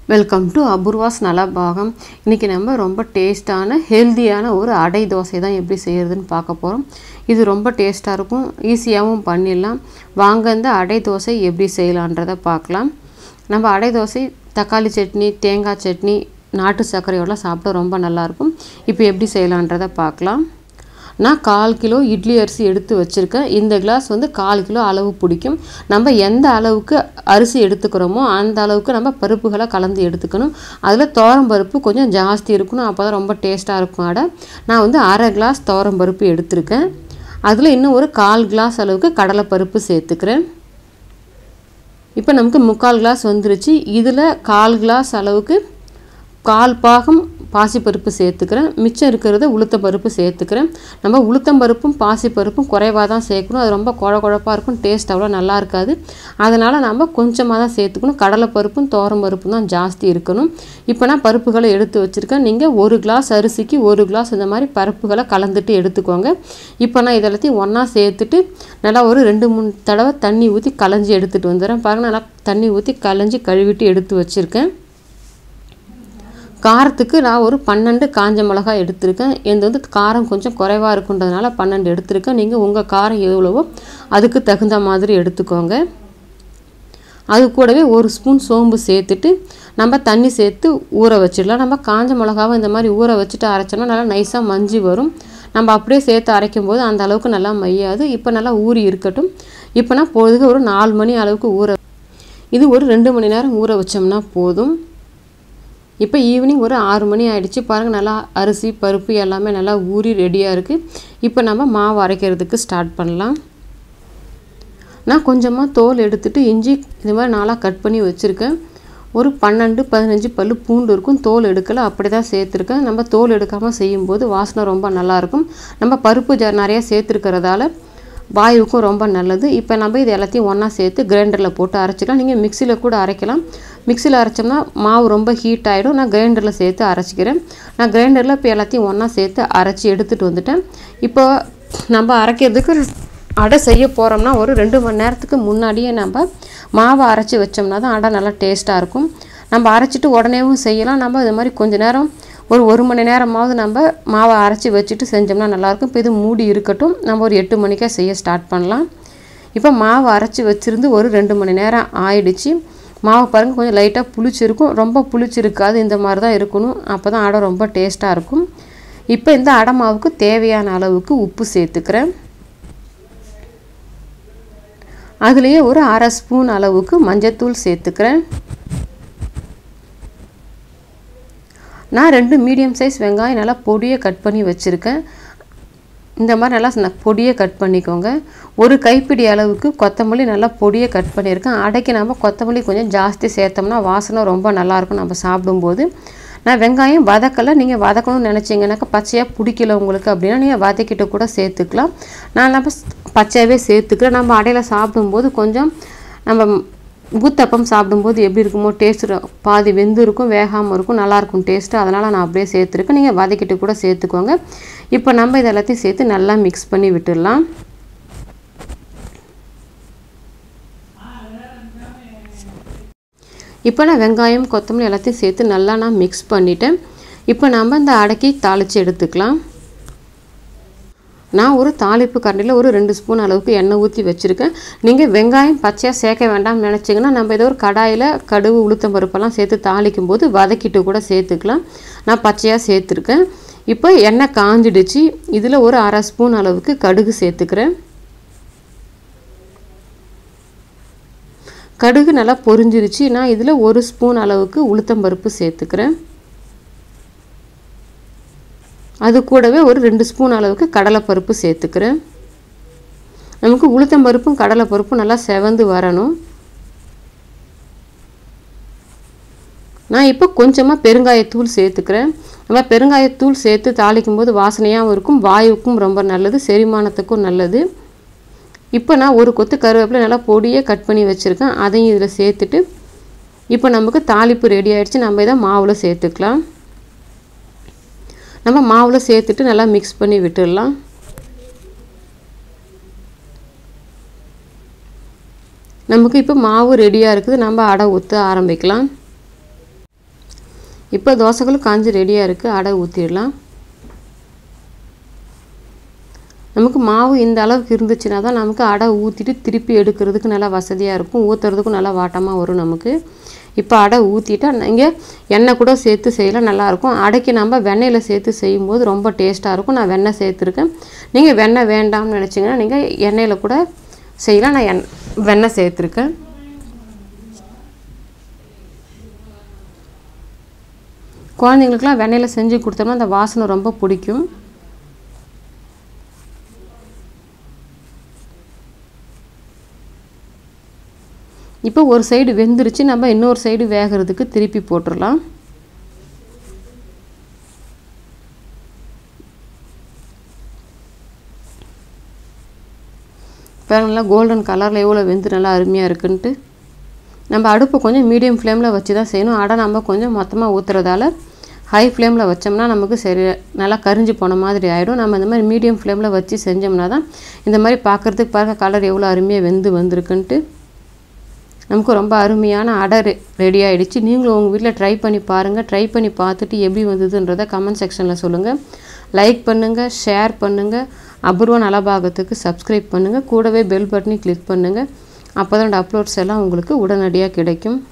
Welcome to Apoorva's Nalabagam. இன்றைக்கி நம்ம ரொம்ப டேஸ்ட்டான ஹெல்த்தியான ஒரு அடை தோசை தான் எப்படி செய்கிறதுன்னு பார்க்க போகிறோம். இது ரொம்ப டேஸ்ட்டாக இருக்கும், ஈஸியாகவும் பண்ணிடலாம். வாங்க இந்த அடை தோசை எப்படி செய்யலான்றதை பார்க்கலாம். நம்ம அடை தோசை தக்காளி சட்னி, தேங்காய் சட்னி, நாட்டு சர்க்கரையோடலாம் சாப்பிட ரொம்ப நல்லாயிருக்கும். இப்போ எப்படி செய்யலான்றதை பார்க்கலாம். நான் 1/4 கிலோ இட்லி அரிசி எடுத்து வச்சுருக்கேன். இந்த கிளாஸ் 1/4 கிலோ அளவு பிடிக்கும். நம்ம எந்த அளவுக்கு அரிசி எடுத்துக்கிறோமோ அந்த அளவுக்கு நம்ம பருப்புகளை கலந்து எடுத்துக்கணும். அதில் துவரம் பருப்பு கொஞ்சம் ஜாஸ்தி இருக்கணும், அப்போ தான் ரொம்ப டேஸ்ட்டாக இருக்கும் அடை. நான் 1/2 கிளாஸ் துவரம் பருப்பு எடுத்திருக்கேன். அதில் இன்னும் ஒரு 1/4 கிளாஸ் அளவுக்கு கடலைப்பருப்பு சேர்த்துக்கிறேன். இப்போ நமக்கு 3/4 கிளாஸ் வந்துருச்சு. இதில் 1/4 கிளாஸ் அளவுக்கு 1/4 பாகம் பாசிப்பருப்பு சேர்த்துக்கிறேன். மிச்சம் இருக்கிறத உளுத்தம்பருப்பு சேர்த்துக்கிறேன். நம்ம உளுத்தம்பருப்பும் பாசிப்பருப்பும் குறைவாக தான் சேர்க்கணும். அது ரொம்ப குழப்பாக இருக்கும், டேஸ்ட் அவ்வளோ நல்லா இருக்காது. அதனால் நம்ம கொஞ்சமாக தான் சேர்த்துக்கணும். கடலைப்பருப்பும் துவரம் பருப்பும் தான் ஜாஸ்தி இருக்கணும். இப்போ நான் பருப்புகளை எடுத்து வச்சுருக்கேன். நீங்கள் 1 கிளாஸ் அரிசிக்கு 1 கிளாஸ் இந்த மாதிரி பருப்புகளை கலந்துட்டு எடுத்துக்கோங்க. இப்போ நான் இதெல்லாத்தையும் ஒன்றா சேர்த்துட்டு நல்லா ஒரு 2-3 தடவை தண்ணி ஊற்றி களைஞ்சி எடுத்துகிட்டு வந்துடுறேன். பாருங்கள், நல்லா தண்ணி ஊற்றி களைஞ்சி கழுவிட்டு எடுத்து வச்சுருக்கேன். காரத்துக்கு நான் ஒரு 12 காஞ்ச மிளகாய் எடுத்திருக்கேன். இது காரம் கொஞ்சம் குறைவாக இருக்குன்றதுனால 12 எடுத்திருக்கேன். நீங்கள் உங்கள் காரம் எவ்வளவோ அதுக்கு தகுந்த மாதிரி எடுத்துக்கோங்க. அது கூடவே 1 ஸ்பூன் சோம்பு சேர்த்துட்டு நம்ம தண்ணி சேர்த்து ஊற வச்சிடலாம். நம்ம காஞ்ச மிளகாவை இந்த மாதிரி ஊற வச்சுட்டு அரைச்சோன்னா நல்லா நைஸாக மஞ்சி வரும். நம்ம அப்படியே சேர்த்து அரைக்கும் போது அந்த அளவுக்கு நல்லா மையாது. இப்போ நல்லா ஊறி இருக்கட்டும். இப்போ நான் பொழுதுக்கு ஒரு 4 மணி அளவுக்கு இது ஒரு 2 மணி நேரம் ஊற வச்சோம்னா போதும். இப்போ ஈவினிங் ஒரு 6 மணி ஆகிடுச்சு. பாருங்கள், நல்லா அரிசி பருப்பு எல்லாமே நல்லா ஊறி ரெடியாக இருக்குது. இப்போ நம்ம மாவு அரைக்கிறதுக்கு ஸ்டார்ட் பண்ணலாம். நான் கொஞ்சமாக தோல் எடுத்துகிட்டு இஞ்சி இது மாதிரி நாளாக கட் பண்ணி வச்சுருக்கேன். ஒரு 12-15 பல் பூண்டு இருக்கும். தோல் எடுக்கலை, அப்படி தான் சேர்த்துருக்கேன். நம்ம தோல் எடுக்காமல் செய்யும்போது வாசனை ரொம்ப நல்லாயிருக்கும். நம்ம பருப்பு நிறையா சேர்த்துருக்கிறதால வாயுவுக்கும் ரொம்ப நல்லது. இப்போ நம்ம இது எல்லாத்தையும் ஒன்றா சேர்த்து கிரைண்டரில் போட்டு அரைச்சிக்கலாம். நீங்கள் மிக்சியில் கூட அரைக்கலாம். மிக்சியில் அரைச்சோம்னா மாவு ரொம்ப ஹீட் ஆகிடும். நான் கிரைண்டரில் சேர்த்து அரைச்சிக்கிறேன். நான் கிரைண்டரில் இப்போ எல்லாத்தையும் ஒன்றா சேர்த்து அரைச்சி எடுத்துகிட்டு வந்துட்டேன். இப்போ நம்ம அரைக்கிறதுக்கு அடை செய்ய போகிறோம்னா ஒரு 2 மணி நேரத்துக்கு முன்னாடியே நம்ம மாவை அரைச்சி வச்சோம்னா தான் அடை நல்லா டேஸ்ட்டாக இருக்கும். நம்ம அரைச்சிட்டு உடனேவும் செய்யலாம். நம்ம இது மாதிரி கொஞ்சம் நேரம் ஒரு 1 மணி நேரமாவது நம்ம மாவை அரைச்சி வச்சுட்டு செஞ்சோம்னா நல்லாயிருக்கும். இப்போ இது மூடி இருக்கட்டும். நம்ம ஒரு 8 மணிக்கே செய்ய ஸ்டார்ட் பண்ணலாம். இப்போ மாவு அரைச்சி வச்சுருந்து ஒரு 2 மணி நேரம் ஆயிடுச்சு. மாவு பாருங்கள், கொஞ்சம் லைட்டாக புளிச்சிருக்கும். ரொம்ப புளிச்சிருக்காது, இந்த மாதிரி தான் இருக்கணும். அப்போ தான் அடை ரொம்ப டேஸ்ட்டாக இருக்கும். இப்போ இந்த அடை மாவுக்கு தேவையான அளவுக்கு உப்பு சேர்த்துக்கிறேன். அதுலேயே ஒரு 1/2 ஸ்பூன் அளவுக்கு மஞ்சத்தூள் சேர்த்துக்கிறேன். நான் 2 மீடியம் சைஸ் வெங்காயம் நல்லா பொடியை கட் பண்ணி வச்சுருக்கேன். இந்த மாதிரி நல்லா பொடியை கட் பண்ணிக்கோங்க. ஒரு கைப்பிடி அளவுக்கு கொத்தமல்லி நல்லா பொடியை கட் பண்ணியிருக்கேன். அடைக்கு நம்ம கொத்தமல்லி கொஞ்சம் ஜாஸ்தி சேர்த்தோம்னா வாசனை ரொம்ப நல்லாயிருக்கும் நம்ம சாப்பிடும்போது. நான் வெங்காயம் வதக்கலை. நீங்கள் வதக்கணும்னு நினச்சிங்கனாக்கா பச்சையாக பிடிக்கல உங்களுக்கு அப்படின்னா நீங்கள் வதக்கிட்டு கூட சேர்த்துக்கலாம். நான் நம்ம பச்சையாகவே சேர்த்துக்கிறேன். நம்ம அடையில் சாப்பிடும்போது கொஞ்சம் நம்ம ஊத்தப்பம் சாப்பிடும்போது எப்படி இருக்குமோ டேஸ்ட்டு பாதி வெந்து இருக்கும், வேகாமல் இருக்கும், நல்லாயிருக்கும் டேஸ்ட்டு. அதனால் நான் அப்படியே சேர்த்துருக்கேன். நீங்கள் வதக்கிட்டு கூட சேர்த்துக்கோங்க. இப்போ நம்ம இது எல்லாத்தையும் சேர்த்து நல்லா மிக்ஸ் பண்ணி விட்டுடலாம். இப்போ நான் வெங்காயம் கொத்தமல்லி எல்லாத்தையும் சேர்த்து நல்லா நான் மிக்ஸ் பண்ணிவிட்டேன். இப்போ நம்ம இந்த அடைக்கி தாளித்து எடுத்துக்கலாம். நான் ஒரு தாளிப்பு கரண்டியில் ஒரு 2 ஸ்பூன் அளவுக்கு எண்ணெய் ஊற்றி வச்சுருக்கேன். நீங்கள் வெங்காயம் பச்சையாக சேர்க்க வேண்டாம்னு நினச்சிங்கன்னா நம்ம ஏதோ ஒரு கடாயில் கடுகு உளுத்தம் பருப்பெல்லாம் சேர்த்து தாளிக்கும் போது வதக்கிட்டு கூட சேர்த்துக்கலாம். நான் பச்சையாக சேர்த்துருக்கேன். இப்போ எண்ணெய் காஞ்சிடுச்சு. இதில் ஒரு 1/2 ஸ்பூன் அளவுக்கு கடுகு சேர்த்துக்கிறேன். கடுகு நல்லா பொரிஞ்சிருச்சு. நான் இதில் 1 ஸ்பூன் அளவுக்கு உளுத்தம் பருப்பு சேர்த்துக்கிறேன். அது கூடவே ஒரு 2 ஸ்பூன் அளவுக்கு கடலைப்பருப்பு சேர்த்துக்கிறேன். நமக்கு உளுத்தம் பருப்பும் கடலைப்பருப்பும் நல்லா செவந்து வரணும். நான் இப்போ கொஞ்சமாக பெருங்காயத்தூள் சேர்த்துக்கிறேன். நம்ம பெருங்காயத்தூள் சேர்த்து தாளிக்கும் போது வாசனையாகவும் இருக்கும், வாயுவுக்கும் ரொம்ப நல்லது, செரிமானத்துக்கும் நல்லது. இப்போ நான் ஒரு கொத்து கருவேப்பிலை நல்லா பொடியை கட் பண்ணி வச்சுருக்கேன். அதையும் இதில் சேர்த்துட்டு இப்போ நமக்கு தாளிப்பு ரெடி ஆகிடுச்சு. நம்ம இதை மாவில் சேர்த்துக்கலாம். நம்ம மாவில் சேர்த்துட்டு நல்லா மிக்ஸ் பண்ணி விட்டுடலாம். நமக்கு இப்போ மாவு ரெடியாக இருக்குது. நம்ம அடை ஊற்ற ஆரம்பிக்கலாம். இப்போ தோசைகள் காஞ்சி ரெடியாக இருக்குது. அடை ஊற்றிடலாம். நமக்கு மாவு இந்த அளவுக்கு இருந்துச்சுன்னா தான் நமக்கு அடை ஊற்றிட்டு திருப்பி எடுக்கிறதுக்கு நல்லா வசதியாக இருக்கும். ஊற்றுறதுக்கும் நல்லா வாட்டமாக வரும் நமக்கு. இப்போ அடை ஊற்றிட்டா நீங்கள் எண்ணெய் கூட சேர்த்து செய்யலாம், நல்லாயிருக்கும். அடைக்கு நம்ம வெண்ணெயில் சேர்த்து செய்யும்போது ரொம்ப டேஸ்ட்டாக இருக்கும். நான் வெண்ணெய் சேர்த்துருக்கேன். நீங்கள் வெண்ணெய் வேண்டாம்னு நினச்சிங்கன்னா நீங்கள் எண்ணெயில் கூட செய்யலாம். நான் வெண்ணெய் சேர்த்துருக்கேன். குழந்தைங்களுக்குலாம் வெண்ணெயில் செஞ்சு கொடுத்தோம்னா அந்த வாசனை ரொம்ப பிடிக்கும். இப்போ ஒரு சைடு வெந்துருச்சு. நம்ம இன்னொரு சைடு வேகிறதுக்கு திருப்பி போட்டுடலாம். பாருங்க, நல்லா கோல்டன் கலரில் எவ்வளோ வெந்து நல்லா அருமையாக இருக்குன்ட்டு. நம்ம அடுப்பு கொஞ்சம் மீடியம் ஃப்ளேமில் வச்சு தான் செய்யணும். அடை நம்ம கொஞ்சம் மொத்தமாக ஊற்றுறதால ஹை ஃப்ளேமில் வச்சோம்னா நமக்கு சரி நல்லா கரிஞ்சு போன மாதிரி ஆகிடும். நம்ம இந்த மாதிரி மீடியம் ஃப்ளேமில் வச்சு செஞ்சோம்னா தான் இந்த மாதிரி பார்க்குறதுக்கு பாருங்கள் கலர் எவ்வளோ அருமையாக வெந்து வந்திருக்குன்ட்டு. நமக்கு ரொம்ப அருமையான அடை ரெடி ஆகிடுச்சு. நீங்களும் உங்கள் வீட்டில் ட்ரை பண்ணி பாருங்கள். ட்ரை பண்ணி பார்த்துட்டு எப்படி வந்ததுன்றதை கமெண்ட் செக்ஷனில் சொல்லுங்கள். லைக் பண்ணுங்கள், ஷேர் பண்ணுங்கள், அபூர்வ நலபாகத்துக்கு சப்ஸ்கிரைப் பண்ணுங்கள். கூடவே பெல் பட்டனை கிளிக் பண்ணுங்கள். அப்போ தான் அப்லோட்ஸ் எல்லாம் உங்களுக்கு உடனடியாக கிடைக்கும்.